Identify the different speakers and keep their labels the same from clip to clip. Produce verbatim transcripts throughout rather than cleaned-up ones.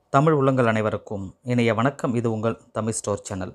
Speaker 1: தமிழ் உள்ளங்கள் அனைவருக்கும் இணைய வணக்கம். இது உங்கள் Tamil store channel.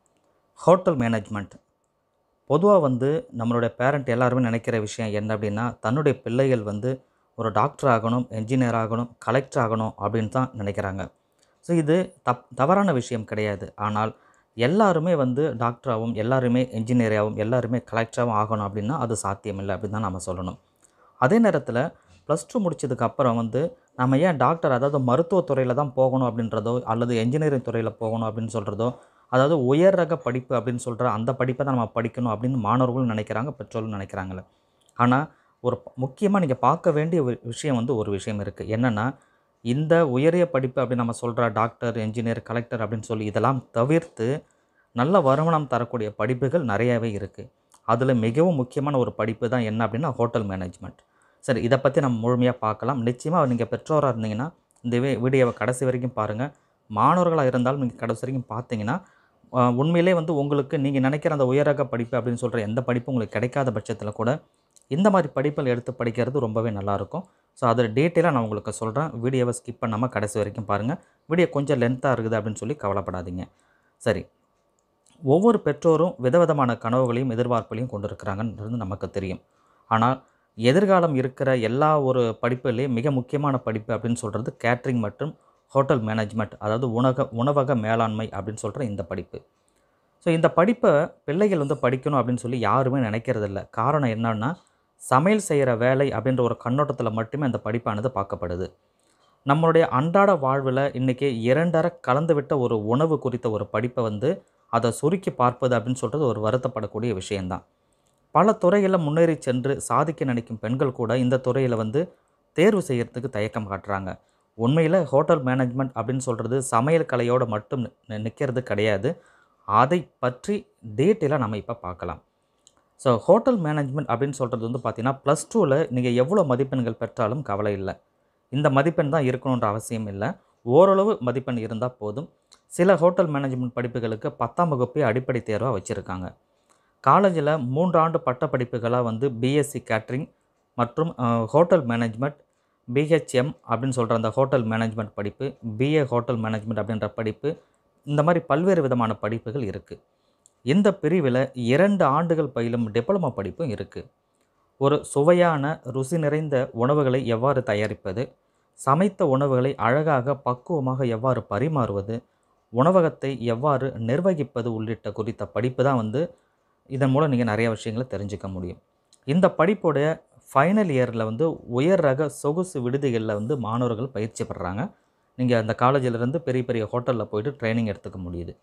Speaker 1: Hotel management பொதுவாக வந்து நம்மளுடைய பேரண்ட் எல்லாருமே நினைக்கிற விஷயம் என்ன அப்படின்னா, தன்னுடைய பிள்ளைகள் வந்து ஒரு டாக்டர் ஆகணும், என்ஜினியர் ஆகணும், கலெக்டர் ஆகணும் அப்படின்னு தான் நினைக்கிறாங்க. ஸோ இது தப் தவறான விஷயம் கிடையாது. ஆனால் எல்லாருமே வந்து டாக்டராகவும், எல்லாருமே என்ஜினியராகவும், எல்லாருமே கலெக்டராகவும் ஆகணும் அப்படின்னா அது சாத்தியமில்லை அப்படின்னு தான் நம்ம சொல்லணும். அதே நேரத்தில் ப்ளஸ் டூ முடித்ததுக்கப்புறம் வந்து நம்ம ஏன் டாக்டர், அதாவது மருத்துவத்துறையில் தான் போகணும் அப்படின்றதோ, அல்லது என்ஜினியரிங் துறையில் போகணும் அப்படின்னு சொல்கிறதோ, அதாவது உயர் ரக படிப்பு அப்படின்னு சொல்கிற அந்த படிப்பை தான் நம்ம படிக்கணும் அப்படின்னு மாணவர்களும் நினைக்கிறாங்க, பெற்றோர்களும் நினைக்கிறாங்களே. ஆனால் ஒரு முக்கியமாக நீங்கள் பார்க்க வேண்டிய ஒரு விஷயம் வந்து ஒரு விஷயம் இருக்குது. என்னென்னா, இந்த உயரிய படிப்பு அப்படின்னு நம்ம சொல்கிற டாக்டர், என்ஜினியர், கலெக்டர் அப்படின்னு சொல்லி இதெல்லாம் தவிர்த்து நல்ல வருமானம் தரக்கூடிய படிப்புகள் நிறையாவே இருக்குது. அதில் மிகவும் முக்கியமான ஒரு படிப்பு தான் என்ன அப்படின்னா ஹோட்டல் மேனேஜ்மெண்ட். சரி, இதை பற்றி நம்ம முழுமையாக பார்க்கலாம். நிச்சயமாக நீங்கள் பெற்றோராக இருந்தீங்கன்னா இந்த வே வீடியோவை கடைசி வரைக்கும் பாருங்கள். மாணவர்களாக இருந்தாலும் நீங்கள் கடைசி வரைக்கும் பார்த்தீங்கன்னா உண்மையிலே வந்து உங்களுக்கு நீங்கள் நினைக்கிற அந்த உயரக படிப்பு அப்படின்னு சொல்கிற எந்த படிப்பும் உங்களுக்கு கிடைக்காத பட்சத்தில் கூட இந்த மாதிரி படிப்பில் எடுத்து படிக்கிறது ரொம்பவே நல்லாயிருக்கும். ஸோ அதில் டீட்டெயிலாக நான் உங்களுக்கு சொல்கிறேன். வீடியோவை ஸ்கிப் பண்ணாமல் கடைசி வரைக்கும் பாருங்கள். வீடியோ கொஞ்சம் லென்த்தாக இருக்குது அப்படின்னு சொல்லி கவலைப்படாதீங்க. சரி, ஒவ்வொரு பெற்றோரும் விதவிதமான கனவுகளையும் எதிர்பார்ப்புகளையும் கொண்டு இருக்கிறாங்கன்றது நமக்கு தெரியும். ஆனால் எதிர்காலம் இருக்கிற எல்லா ஒரு படிப்புலேயும் மிக முக்கியமான படிப்பு அப்படின்னு சொல்கிறது கேட்ரிங் மற்றும் ஹோட்டல் மேனேஜ்மெண்ட், அதாவது உணக உணவக மேலாண்மை அப்படின்னு சொல்கிற இந்த படிப்பு. ஸோ இந்த படிப்பை பிள்ளைகள் வந்து படிக்கணும் அப்படின்னு சொல்லி யாருமே நினைக்கிறதில்ல. காரணம் என்னன்னா, சமையல் செய்கிற வேலை அப்படின்ற ஒரு கண்ணோட்டத்தில் மட்டுமே அந்த படிப்பானது பார்க்கப்படுது. நம்மளுடைய அன்றாட வாழ்வில் இன்றைக்கி இரண்டரை கலந்துவிட்ட ஒரு உணவு குறித்த ஒரு படிப்பை வந்து அதை சுருக்கி பார்ப்பது அப்படின்னு சொல்கிறது ஒரு வருத்தப்படக்கூடிய விஷயந்தான். பல துறைகளில் முன்னேறி சென்று சாதிக்க நினைக்கும் பெண்கள் கூட இந்த துறையில் வந்து தேர்வு செய்கிறதுக்கு தயக்கம் காட்டுறாங்க. உண்மையில் ஹோட்டல் மேனேஜ்மெண்ட் அப்படின்னு சொல்கிறது சமையல் கலையோடு மட்டும் நிற்கிறது கிடையாது. அதை பற்றி டீட்டெயிலாக நம்ம இப்போ பார்க்கலாம். ஸோ ஹோட்டல் மேனேஜ்மெண்ட் அப்படின்னு சொல்கிறது வந்து பார்த்திங்கன்னா, ப்ளஸ் டூவில் நீங்கள் எவ்வளோ மதிப்பெண்கள் பெற்றாலும் கவலை இல்லை. இந்த மதிப்பெண் தான் இருக்கணுன்ற அவசியம் இல்லை. ஓரளவு மதிப்பெண் இருந்தால் போதும். சில ஹோட்டல் மேனேஜ்மெண்ட் படிப்புகளுக்கு பத்தாம் வகுப்பே அடிப்படை தேர்வாக வச்சுருக்காங்க. காலேஜில் மூன்று ஆண்டு பட்ட படிப்புகளாக வந்து பிஎஸ்சி கேட்ரிங் மற்றும் ஹோட்டல் மேனேஜ்மெண்ட், பிஹெச்எம் அப்படின்னு சொல்கிற அந்த ஹோட்டல் மேனேஜ்மெண்ட் படிப்பு, பிஏ ஹோட்டல் மேனேஜ்மெண்ட் அப்படின்ற படிப்பு, இந்த மாதிரி பல்வேறு விதமான படிப்புகள் இருக்குது. இந்த பிரிவில் இரண்டு ஆண்டுகள் பயிலும் டிப்ளமோ படிப்பும் இருக்குது. ஒரு சுவையான ருசி நிறைந்த உணவுகளை எவ்வாறு தயாரிப்பது, சமைத்த உணவுகளை அழகாக பக்குவமாக எவ்வாறு பரிமாறுவது, உணவகத்தை எவ்வாறு நிர்வகிப்பது உள்ளிட்ட குறித்த படிப்பு தான் வந்து இதன் மூலம் நீங்கள் நிறைய விஷயங்களை தெரிஞ்சுக்க முடியும். இந்த படிப்புடைய ஃபைனல் இயரில் வந்து உயர் ரக சொகுசு விடுதிகளில் வந்து மாணவர்கள் பயிற்சி பெறுறாங்க. நீங்கள் அந்த காலேஜிலிருந்து பெரிய பெரிய ஹோட்டலில் போய்ட்டு ட்ரைனிங் எடுத்துக்க முடியுது.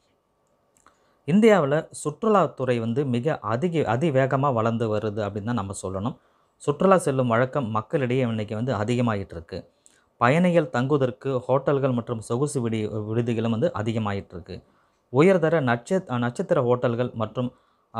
Speaker 1: இந்தியாவில் சுற்றுலாத்துறை வந்து மிக அதிக அதிவேகமாக வளர்ந்து வருது அப்படின்னு தான் நம்ம சொல்லணும். சுற்றுலா செல்லும் வழக்கம் மக்களிடையே இன்றைக்கி வந்து அதிகமாகிட்டு இருக்குது. பயணிகள் தங்குவதற்கு ஹோட்டல்கள் மற்றும் சொகுசு விடி விடுதிகளும் வந்து அதிகமாகிட்டு இருக்குது. உயர்தர நட்ச நட்சத்திர ஹோட்டல்கள் மற்றும்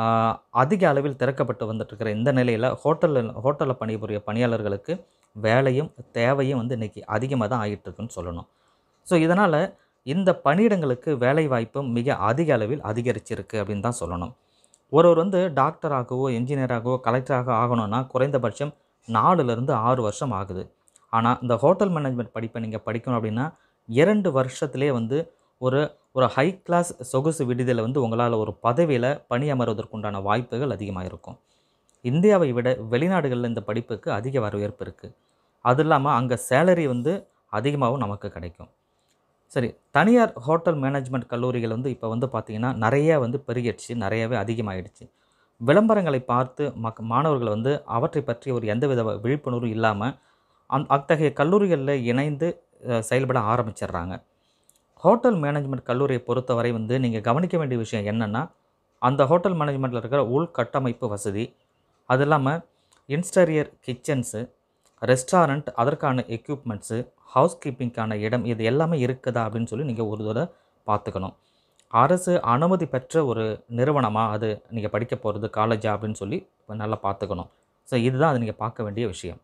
Speaker 1: அதிக அளவில் திறக்கப்பட்டு வந்துட்டுருக்கிற இந்த நிலையில் ஹோட்டலில் ஹோட்டலில் பணிபுரிய பணியாளர்களுக்கு வேலையும் தேவையும் வந்து இன்றைக்கி அதிகமாக தான் ஆகிட்டுருக்குன்னு சொல்லணும். ஸோ இதனால் இந்த பணியிடங்களுக்கு வேலை வாய்ப்பும் மிக அதிக அளவில் அதிகரிச்சிருக்கு அப்படின்னு தான் சொல்லணும். ஒருவர் வந்து டாக்டராகவோ, என்ஜினியராகவோ, கலெக்டராக ஆகணும்னா குறைந்தபட்சம் நாலுலேருந்து ஆறு வருஷம் ஆகுது. ஆனால் இந்த ஹோட்டல் மேனேஜ்மெண்ட் படிப்பை நீங்கள் படிக்கணும் அப்படின்னா இரண்டு வருஷத்துலேயே வந்து ஒரு ஒரு ஹை கிளாஸ் சொகுசு விடுதியில் வந்து உங்களால் ஒரு பதவியில் பணியமர்வதற்குண்டான வாய்ப்புகள் அதிகமாக இருக்கும். இந்தியாவை விட வெளிநாடுகளில் இந்த படிப்புக்கு அதிக வரவேற்பு இருக்குது. அது இல்லாமல் அங்கே சேலரி வந்து அதிகமாகவும் நமக்கு கிடைக்கும். சரி, தனியார் ஹோட்டல் மேனேஜ்மெண்ட் கல்லூரிகள் வந்து இப்போ வந்து பார்த்திங்கன்னா நிறைய வந்து பெருகிடுச்சு, நிறையவே அதிகமாகிடுச்சு. விளம்பரங்களை பார்த்து மக் மாணவர்கள் வந்து அவற்றை பற்றி ஒரு எந்தவித விழிப்புணர்வும் இல்லாமல் அந் அத்தகைய கல்லூரிகளில் இணைந்து செயல்பட ஆரம்பிச்சிடுறாங்க. ஹோட்டல் மேனேஜ்மெண்ட் கல்லூரியை பொறுத்தவரை வந்து நீங்கள் கவனிக்க வேண்டிய விஷயம் என்னென்னா, அந்த ஹோட்டல் மேனேஜ்மெண்ட்டில் இருக்கிற உள்கட்டமைப்பு வசதி, அது இல்லாமல் இன்ஸ்டீரியர் கிச்சன்ஸு, ரெஸ்டாரண்ட், அதற்கான எக்யூப்மெண்ட்ஸு, ஹவுஸ் கீப்பிங்க்கான இடம், இது எல்லாமே இருக்குதா அப்படின்னு சொல்லி நீங்கள் ஒரு தடவை பார்த்துக்கணும். அரசு அனுமதி பெற்ற ஒரு நிறுவனமாக அது நீங்கள் படிக்க போகிறது காலேஜா அப்படின்னு சொல்லி நல்லா பார்த்துக்கணும். ஸோ இதுதான் அது நீங்கள் பார்க்க வேண்டிய விஷயம்.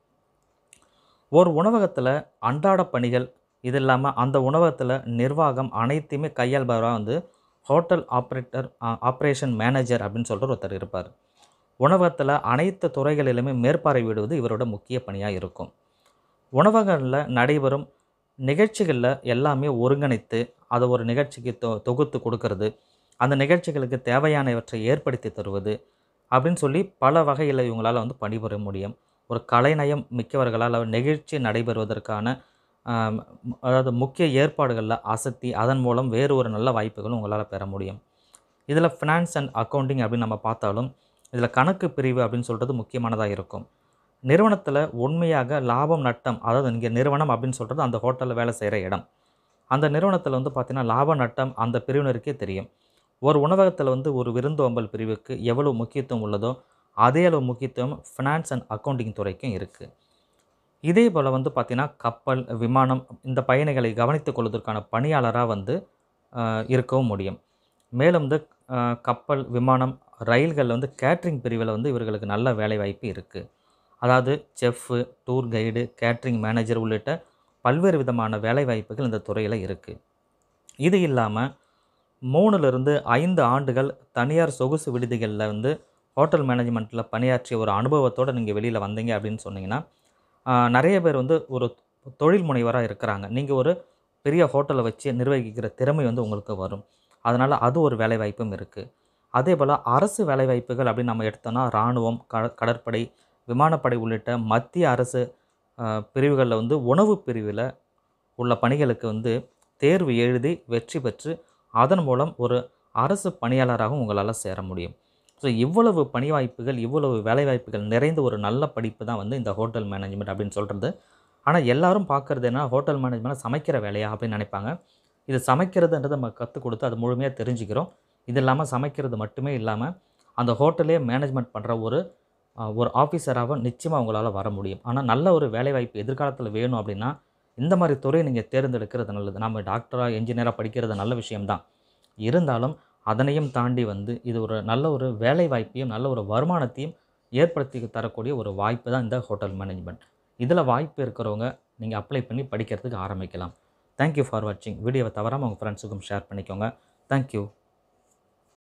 Speaker 1: ஒரு உணவகத்தில் அன்றாட பணிகள், இது இல்லாமல் அந்த உணவகத்தில் நிர்வாகம் அனைத்தையுமே கையாள்பவராக வந்து ஹோட்டல் ஆப்ரேட்டர் ஆப்ரேஷன் மேனேஜர் அப்படின்னு சொல்கிற ஒருத்தர் இருப்பார். உணவகத்தில் அனைத்து துறைகளிலுமே மேற்பார்வையிடுவது இவரோட முக்கிய பணியாக இருக்கும். உணவகங்களில் நடைபெறும் நிகழ்ச்சிகளில் எல்லாமே ஒருங்கிணைத்து அதை ஒரு நிகழ்ச்சிக்கு தொ தொகுத்து கொடுக்கறது, அந்த நிகழ்ச்சிகளுக்கு தேவையானவற்றை ஏற்படுத்தி தருவது அப்படின்னு சொல்லி பல வகையில் இவங்களால் வந்து பணிபுரிய முடியும். ஒரு கலைநயம் மிக்கவர்களால் நிகழ்ச்சி நடைபெறுவதற்கான ஆம், அதாவது முக்கிய ஏற்பாடுகளில் அசத்தி அதன் மூலம் வேறு ஒரு நல்ல வாய்ப்புகளும் உங்களால் பெற முடியும். இதில் ஃபினான்ஸ் அண்ட் அக்கவுண்டிங் அப்படின்னு நம்ம பார்த்தாலும் இதில் கணக்கு பிரிவு அப்படின்னு சொல்கிறது முக்கியமானதாக இருக்கும். நிறுவனத்தில் உண்மையாக லாபம் நட்டம், அதாவது இங்கே நிறுவனம் அப்படின்னு சொல்கிறது அந்த ஹோட்டலில் வேலை செய்கிற இடம். அந்த நிறுவனத்தில் வந்து பார்த்திங்கன்னா லாப நட்டம் அந்த பிரிவினருக்கே தெரியும். ஒரு உணவகத்தில் வந்து ஒரு விருந்தோம்பல் பிரிவுக்கு எவ்வளோ முக்கியத்துவம் உள்ளதோ அதே அளவு முக்கியத்துவம் ஃபினான்ஸ் அண்ட் அக்கவுண்டிங் துறைக்கும் இருக்குது. இதே போல் வந்து பார்த்திங்கன்னா கப்பல், விமானம் இந்த பயணிகளை கவனித்துக் கொள்வதற்கான பணியாளராக வந்து இருக்கவும் முடியும். மேலும் வந்து கப்பல், விமானம், ரயில்களில் வந்து கேட்ரிங் பிரிவில் வந்து இவர்களுக்கு நல்ல வேலைவாய்ப்பு இருக்குது. அதாவது chef, tour guide, catering manager உள்ளிட்ட பல்வேறு விதமான வேலைவாய்ப்புகள் இந்த துறையில் இருக்குது. இது இல்லாமல் மூணுலேருந்து ஐந்து ஆண்டுகள் தனியார் சொகுசு விடுதிகளில் வந்து ஹோட்டல் மேனேஜ்மெண்ட்டில் பணியாற்றிய ஒரு அனுபவத்தோடு நீங்கள் வெளியில் வந்தீங்க அப்படின்னு சொன்னீங்கன்னா நிறைய பேர் வந்து ஒரு தொழில் முனைவராக இருக்கிறாங்க. நீங்கள் ஒரு பெரிய ஹோட்டலை வச்சு நிர்வகிக்கிற திறமை வந்து உங்களுக்கு வரும். அதனால் அது ஒரு வேலைவாய்ப்பும் இருக்குது. அதே போல் அரசு வேலைவாய்ப்புகள் அப்படின்னு நம்ம எடுத்தோன்னா இராணுவம், க கடற்படை, விமானப்படை உள்ளிட்ட மத்திய அரசு பிரிவுகளில் வந்து உணவு பிரிவில் உள்ள பணிகளுக்கு வந்து தேர்வு எழுதி வெற்றி பெற்று அதன் மூலம் ஒரு அரசு பணியாளராகவும் உங்களால் சேர முடியும். ஸோ இவ்வளவு பணி வாய்ப்புகள், இவ்வளவு வேலைவாய்ப்புகள் நிறைந்த ஒரு நல்ல படிப்பு தான் வந்து இந்த ஹோட்டல் மேனேஜ்மெண்ட் அப்படின்னு சொல்கிறது. ஆனால் எல்லாரும் பார்க்குறது என்ன, ஹோட்டல் மேனேஜ்மெண்ட் சமைக்கிற வேலையா அப்படின்னு நினைப்பாங்க. இது சமைக்கிறதுன்றது நம்ம கற்றுக் கொடுத்து அது முழுமையாக தெரிஞ்சுக்கிறோம். இது இல்லாமல் சமைக்கிறது மட்டுமே இல்லாமல் அந்த ஹோட்டலே மேனேஜ்மெண்ட் பண்ணுற ஒரு ஒரு ஆஃபீஸராக நிச்சயமாக உங்களால் வர முடியும். ஆனால் நல்ல ஒரு வேலைவாய்ப்பு எதிர்காலத்தில் வேணும் அப்படின்னா இந்த மாதிரி துறையை நீங்கள் தேர்ந்தெடுக்கிறது நல்லது. நம்ம டாக்டராக, என்ஜினியராக படிக்கிறது நல்ல விஷயம்தான். இருந்தாலும் அதனையும் தாண்டி வந்து இது ஒரு நல்ல ஒரு வேலை வாய்ப்பையும் நல்ல ஒரு வருமானத்தையும் ஏற்படுத்தி தரக்கூடிய ஒரு வாய்ப்பு தான் இந்த ஹோட்டல் மேனேஜ்மெண்ட். இதில் வாய்ப்பு இருக்கிறவங்க நீங்கள் அப்ளை பண்ணி படிக்கிறதுக்கு ஆரம்பிக்கலாம். தேங்க்யூ ஃபார் வாட்சிங். வீடியோவை தவறாமல் உங்கள் ஃப்ரெண்ட்ஸுக்கும் ஷேர் பண்ணிக்கோங்க. தேங்க்யூ.